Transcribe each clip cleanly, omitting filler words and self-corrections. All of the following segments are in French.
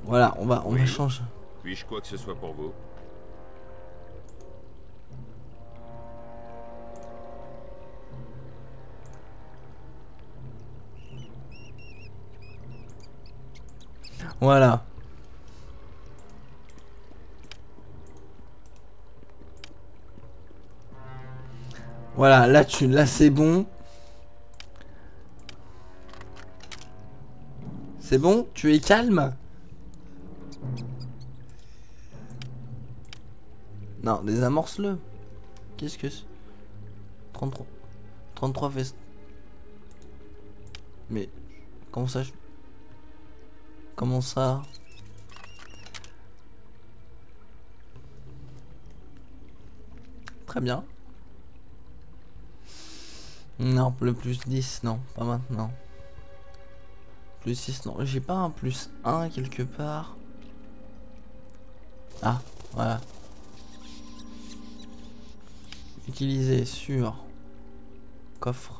Voilà, on va changer. Puis-je quoi que ce soit pour vous? Voilà. Voilà, là c'est bon. C'est bon? Tu es calme? Non, désamorce-le. Qu'est-ce que c'est? 33. 33 fait... Mais... Comment ça? Comment ça? Très bien. Non, le plus 10, non, pas maintenant. Plus 6, non. J'ai pas un plus 1 quelque part. Ah, voilà. Utiliser sur coffre.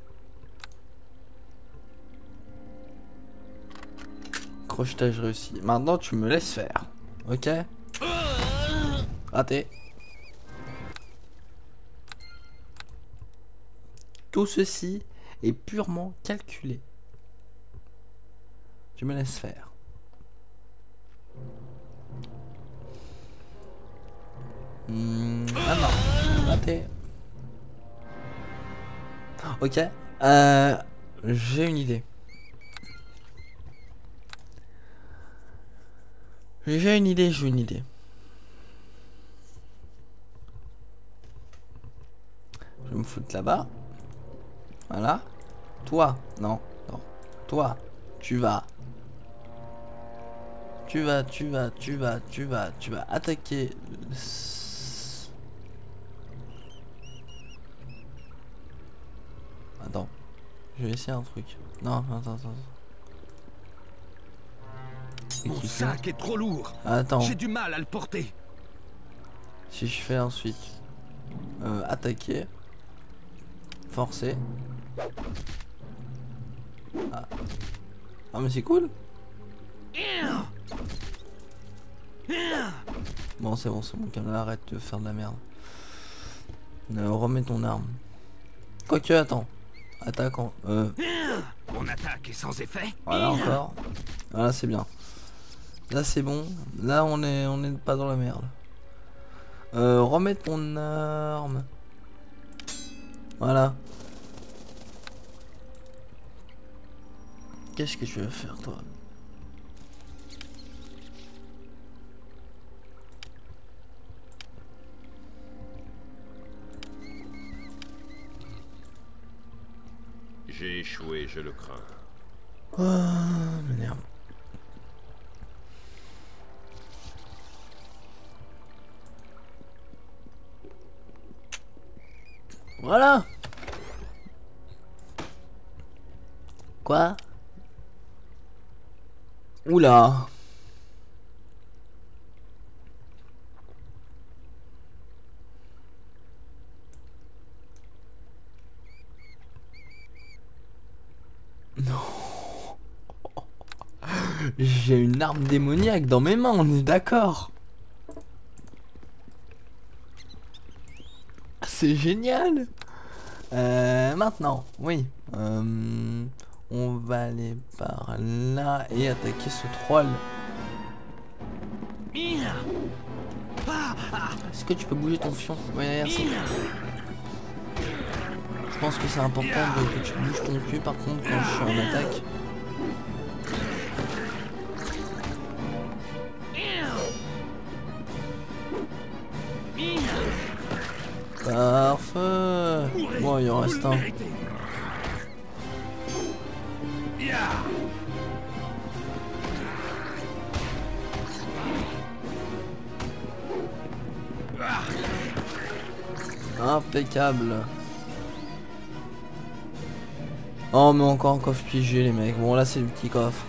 Crochetage réussi. Maintenant, tu me laisses faire. Ok? Raté. Tout ceci est purement calculé. Tu me laisses faire. Ah non, raté. Ok. J'ai une idée. J'ai une idée. Je vais me foutre là-bas. Voilà. Toi, non, non. Toi, tu vas attaquer. Attends. Je vais essayer un truc. Non, attends. Mon sac est trop lourd. Attends. J'ai du mal à le porter. Si je fais ensuite attaquer, forcer. Ah mais c'est cool. Bon c'est bon, calme, arrête de faire de la merde. Remets ton arme. Quoique attends. Attaquant. Mon attaque est sans effet. Voilà encore. Voilà c'est bien. Là c'est bon. Là on est pas dans la merde. Remets ton arme. Voilà. Qu'est-ce que tu veux faire toi? J'ai échoué, je le crains. Oh, merde. Voilà. Quoi? Oula. Non. J'ai une arme démoniaque dans mes mains, on est d'accord. C'est génial. Maintenant, oui. On va aller par là et attaquer ce troll. Est-ce que tu peux bouger ton fion? Oui, merci. Je pense que c'est important que tu bouges ton cul par contre quand je suis en attaque. Parfait. Bon, il en reste un. Impeccable. Oh mais encore un coffre piégé les mecs. Bon là c'est le petit coffre.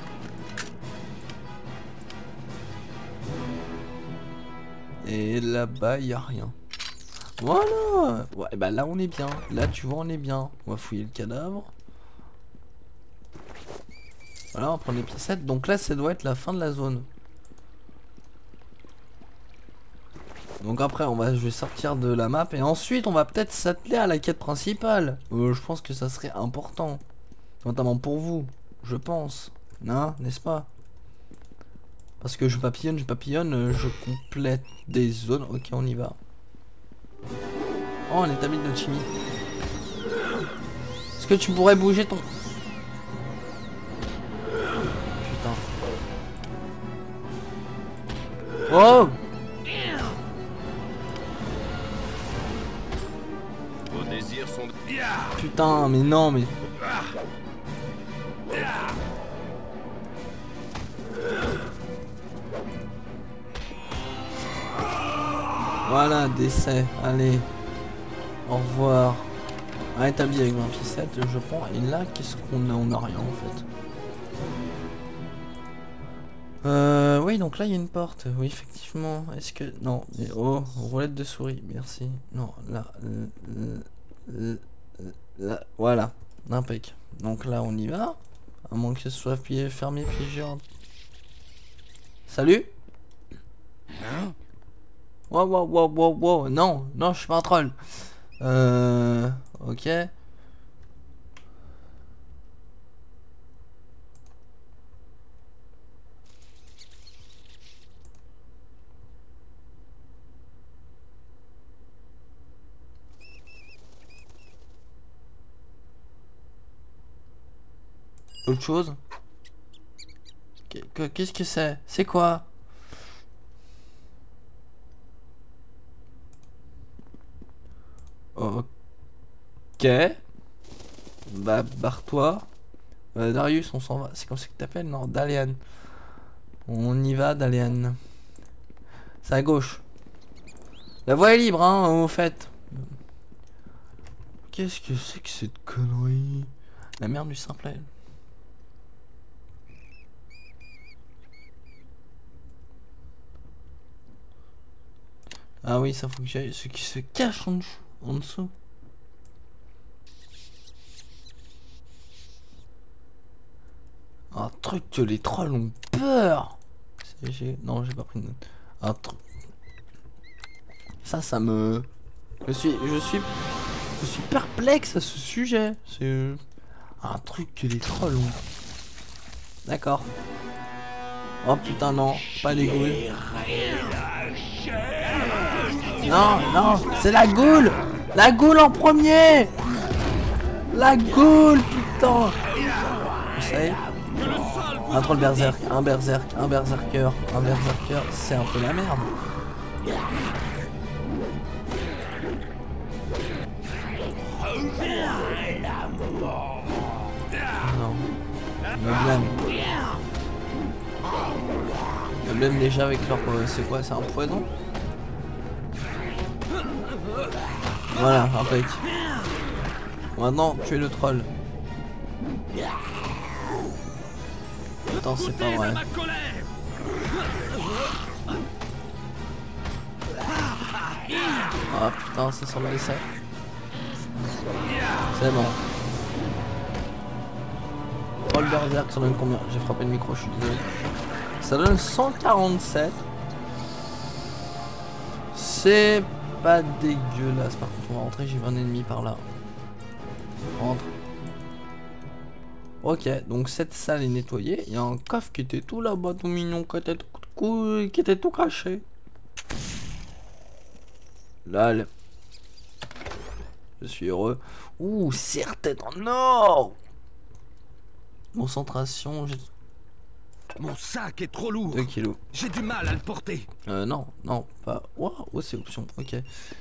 Et là-bas il y a rien. Voilà. Ouais bah là on est bien. Là tu vois on est bien. On va fouiller le cadavre. Voilà, on prend les piécettes. Donc là, ça doit être la fin de la zone. Donc après, je vais sortir de la map. Et ensuite, on va peut-être s'atteler à la quête principale. Je pense que ça serait important. Notamment pour vous, je pense. Non, n'est-ce pas? Parce que je papillonne, je complète des zones. Ok, on y va. Oh, on établit notre chimie. Est-ce que tu pourrais bouger ton... Putain. Oh! Vos désirs sont... Putain, mais non, mais... Voilà, décès. Allez. Au revoir. Un établi avec 20 piécettes, je prends. Et là, qu'est-ce qu'on a? On a rien en fait. Oui, donc là, il y a une porte. Oui, effectivement. Est-ce que... Non. Mais... Oh, roulette de souris. Merci. Non, là... là voilà. Impec. Donc là, on y va. À moins que ce soit fermé, piégé. Salut. Wow, wow, wow, wow, wow. Non, non, je suis pas un troll. Ok. Autre chose? Qu'est-ce que c'est? C'est quoi? Ok. Bah, barre-toi. Darius, on s'en va. C'est comme ça que t'appelles? Non, Dalian. On y va, Dalian. C'est à gauche. La voie est libre, hein, au fait. Qu'est-ce que c'est que cette connerie? La merde du simplet. Ah oui, ça faut que j'aille. Ce qui se cache en dessous. Un truc que les trolls ont peur. Non, j'ai pas pris de note. Un truc. Ça me... Je suis perplexe à ce sujet. C'est un truc que les trolls ont. D'accord. Oh putain, non, pas les ghouls. Non, non, c'est la goule. La goule en premier. La goule, putain. Vous savez, un troll berserk, un berserker, un berserker, c'est un peu la merde. Non. Me blâme. Me blâme déjà avec leur... c'est quoi? C'est un poison? Voilà, impec. Maintenant, tu es le troll. Attends, c'est pas vrai. Ah putain, ça sent le décès. C'est bon. Troll berserk, ça donne combien? J'ai frappé le micro, je suis désolé. Ça donne 147. C'est pas dégueulasse. Par contre, on va rentrer, j'ai vu un ennemi par là. Rentre. Ok, donc cette salle est nettoyée. Il y a un coffre qui était tout là-bas, tout mignon, qui était tout caché. Là, je suis heureux. Ouh, serre-tête en or. Concentration, j'ai... Mon sac est trop lourd. 2 kilos. J'ai du mal à le porter. Non, non, pas... Waouh, oh, c'est option, ok.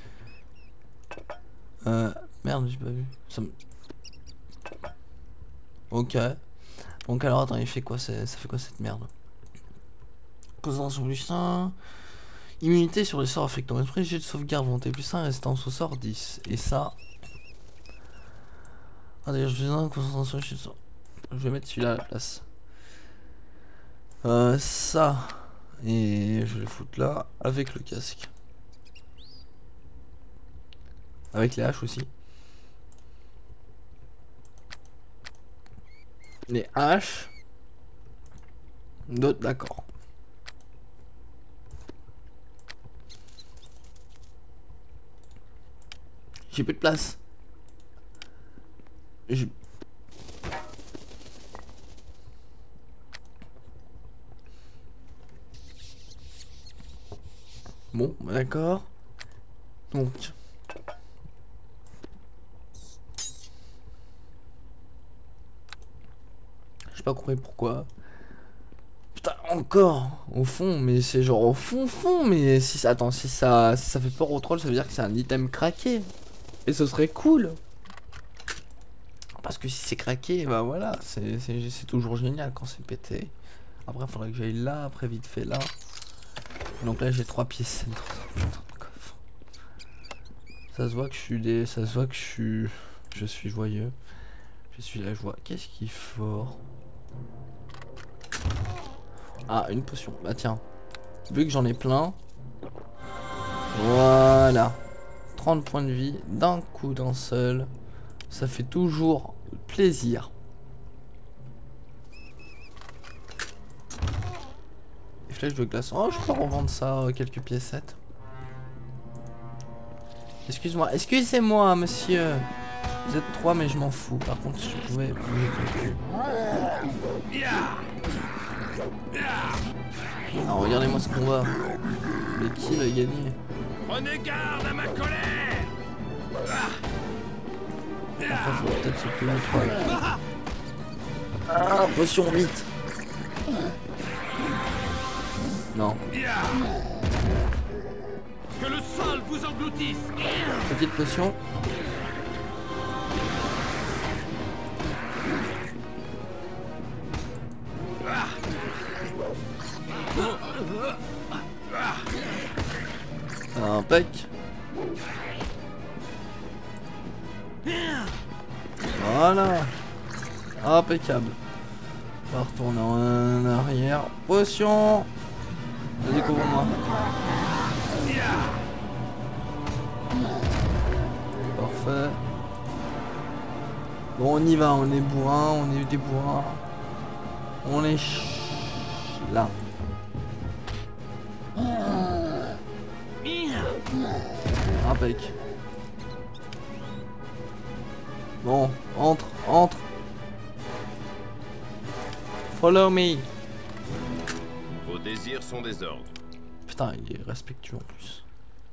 Merde, j'ai pas vu. Ça me... Ok. Donc alors, attends, il fait quoi? Ça fait quoi cette merde? Concentration plus 1. Immunité sur les sorts affectant l'esprit, jet de sauvegarde volonté plus 1, résistance au sort 10. Et ça... Ah d'ailleurs, je vais un concentration plus 1. Je vais mettre celui-là à la place. Ça. Et je vais le foutre là, avec le casque. Avec les haches aussi. Les haches. D'accord. J'ai plus de place. Bon, d'accord. Donc. J'ai pas compris pourquoi. Putain, encore au fond, mais c'est genre au fond, mais si ça, attends, si ça fait peur au troll, ça veut dire que c'est un item craqué. Et ce serait cool. Parce que si c'est craqué, bah voilà, c'est toujours génial quand c'est pété. Après, il faudrait que j'aille là, après vite fait là. Donc là, j'ai 3 pièces dans un coffre. Ça se voit que je suis joyeux. Je suis la joie. Qu'est-ce qu'il faut? Ah, une potion. Bah tiens, vu que j'en ai plein. Voilà. 30 points de vie d'un coup d'un seul. Ça fait toujours plaisir. Les flèches de glace. Oh, je peux revendre ça, quelques piécettes. Excusez-moi, monsieur. Vous êtes 3, mais je m'en fous. Par contre, si je pouvais bouger quelques... Ah, regardez-moi ce combat. Mais qui va gagner? Prenez garde à ma colère. Après, faut peut-être se plus le Ah, potion vite. Non. Que le sol vous engloutisse. Petite potion. Impec. Voilà. Impeccable. On va retourner en arrière. Potion. Vas-y, couvre-moi. Parfait. Bon, on y va, on est bourrin, on est des bourrins. On est là. Impec. Bon, entre. Follow me. Vos désirs sont des ordres. Putain, il est respectueux en plus.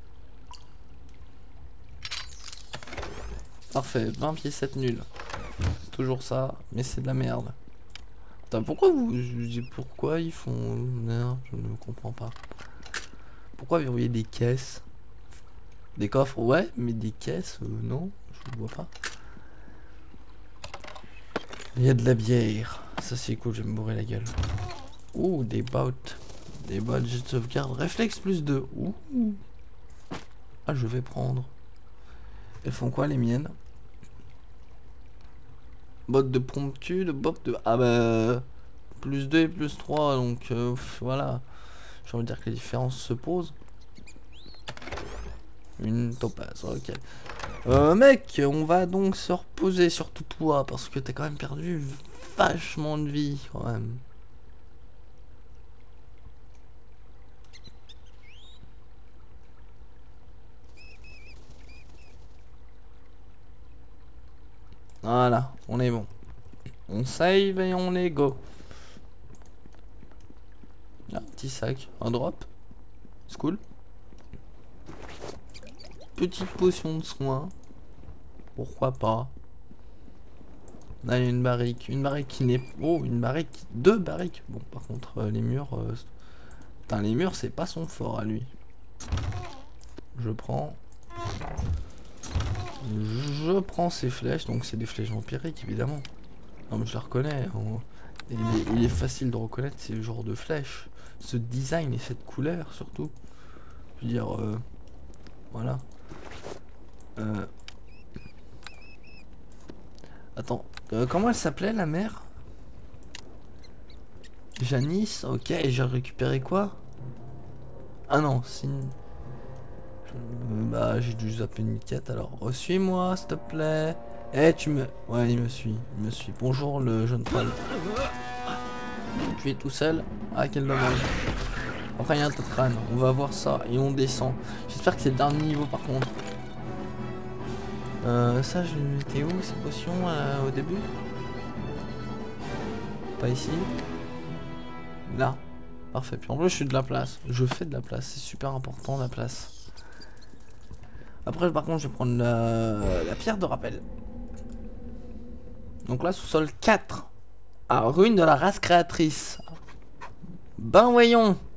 Parfait, 20 piécettes nulles. C'est toujours ça, mais c'est de la merde. Putain, pourquoi ils font... Non, je ne comprends pas. Pourquoi verrouiller des caisses? Des coffres, ouais, mais des caisses, non, je ne vois pas. Il y a de la bière. Ça c'est cool, je vais me bourrer la gueule. Ouh, des bottes. Des bottes, jet de sauvegarde. Réflexe plus 2. Ouh. Ah, je vais prendre. Elles font quoi les miennes? Bottes de promptude, bottes de... Ah bah... Plus 2 et plus 3, donc voilà. J'ai envie de dire que les différences se posent. Une topaze, ok. Mec, on va donc se reposer surtout toi, parce que t'as quand même perdu vachement de vie, quand même. Voilà, on est bon. On save et on est go. Un petit sac, un drop. C'est cool. Petite potion de soin. Pourquoi pas. Là il y a une barrique. Une barrique qui n'est... Oh, une barrique. 2 barriques. Bon, par contre, les murs... Putain, les murs, c'est pas son fort à lui. Je prends... Je prends ces flèches. Donc c'est des flèches vampiriques, évidemment. Non, mais je les reconnais. Il est facile de reconnaître ces genres de flèches. Ce design et cette couleur, surtout. Je veux dire... Voilà. Attends, comment elle s'appelait la mère? Janice, ok, et j'ai récupéré quoi? Ah non, c'est une... bah j'ai dû zapper une quête alors. Oh, suis-moi s'il te plaît. Eh tu me... Ouais il me suit, Bonjour le jeune troll. Tu es tout seul. Ah, quel dommage. Enfin, il y a un tas de crâne. On va voir ça et on descend. J'espère que c'est le dernier niveau par contre. Ça, je le mettais où ces potions au début? Pas ici. Là. Parfait. Puis en plus, je suis de la place. Je fais de la place. C'est super important la place. Après, par contre, je vais prendre la pierre de rappel. Donc là, sous-sol 4. Ah, rune de la race créatrice. Ben voyons.